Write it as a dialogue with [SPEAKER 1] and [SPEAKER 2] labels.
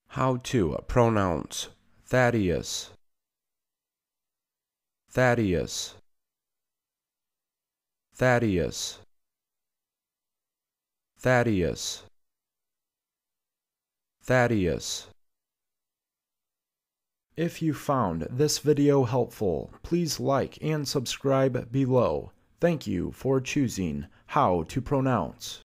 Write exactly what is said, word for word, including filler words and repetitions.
[SPEAKER 1] How to pronounce Thaddeus, Thaddeus, Thaddeus, Thaddeus, Thaddeus.
[SPEAKER 2] If you found this video helpful, please like and subscribe below. Thank you for choosing How to Pronounce.